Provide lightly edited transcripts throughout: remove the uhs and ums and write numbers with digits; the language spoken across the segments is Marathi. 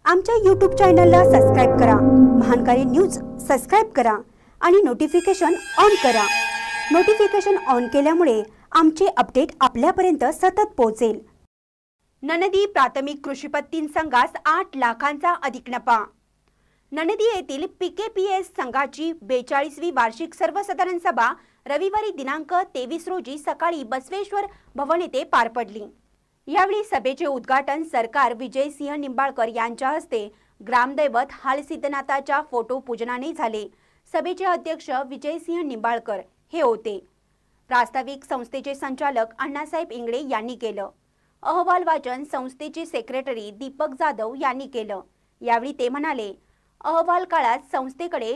आमच्या YouTube चॅनलला सबस्क्राइब करा, महानकारी न्यूज सबस्क्राइब करा आणि नोटिफिकेशन ऑन करा। नोटिफिकेशन ऑन केल्यामुळे आमचे अपडेट आपल्यापर्यंत सतत पोहोचेल। ननदी प्राथमिक कृषी पत्ती संघास 8 लाखांचा अधिक नफा। ननदी येथील PKPS संघाची 42वी वार्षिक सर्वसाधारण सभा रविवारी दिनांक 23 रोजी सकाळी बसवेश्वर भवन येथे पार पडली। यावेळी सभेचे उद्घाटन सरकार विजयसिंह निंबाळकर यांच्या हस्ते ग्रामदैवत हालसिद्धनाथाच्या फोटो पूजनाने झाले। सभेचे अध्यक्ष विजयसिंह निंबाळकर हे होते। प्रास्ताविक संस्थेचे संचालक अण्णासाहेब इंगळे यांनी केलं। अहवाल वाचन संस्थेचे सेक्रेटरी दीपक जाधव यांनी केलं। यावेळी ते म्हणाले, अहवाल काळात संस्थेकडे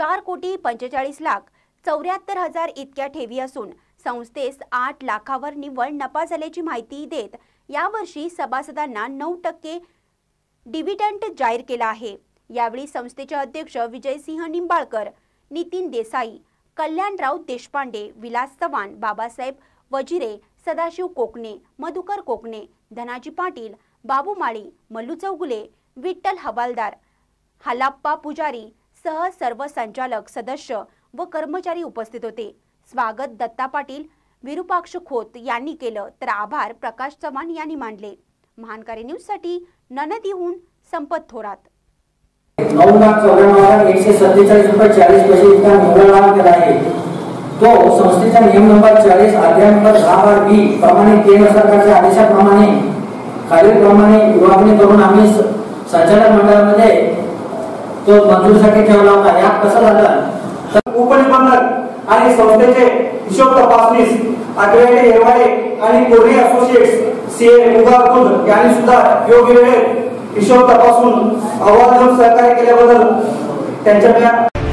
4,45,74,000 इतक्या ठेवी असून संस्थेस 8 लाखावर निव्वळ नफा झाल्याची माहिती देत यावर्षी सभासदांना 9% डिव्हिडंड जाहीर केला आहे। यावेळी संस्थेचे अध्यक्ष विजयसिंह निंबाळकर, नितीन देसाई, कल्याणराव देशपांडे, विलास चव्हाण, बाबासाहेब वजिरे, सदाशिव कोकणे, मधुकर कोकणे, धनाजी पाटील, बाबू माळी, मल्लू चौगुले, विठ्ठल हवालदार, हालाप्पा पुजारी सह सर्व संचालक, सदस्य व कर्मचारी उपस्थित होते। स्वागत दत्ता पाटील, विरूपाक्ष खोत यांनी केलं तर आभार प्रकाश चव्हाण यांनी मानले। महानकारी न्यूज साठी ननदीहून संपत थोरात। 9,94,147 रुपये 40 पैसे इतका निव्वळ लाभ केला आहे। तो संस्थेचा नियम नंबर 40 अध्याय नंबर 10 बी प्रमाणे केंद्र सरकारच्या आदेशाप्रमाणे खालीलप्रमाणे विभागणी करून आम्ही संचालक मंडळामध्ये तो मंजुरीसाठी ठेवला होता। यात कसं झालं तर उपनिबंधक आणि संस्थेचे हिशोब तपासनीस आठवडे हेरवाडे आणि कोरे असोसिएट्स सीए मुगारकुल यांनी सुद्धा योग्य वेळेत हिशोब तपासून अहवाल देऊन सहकार्य केल्याबद्दल त्यांच्या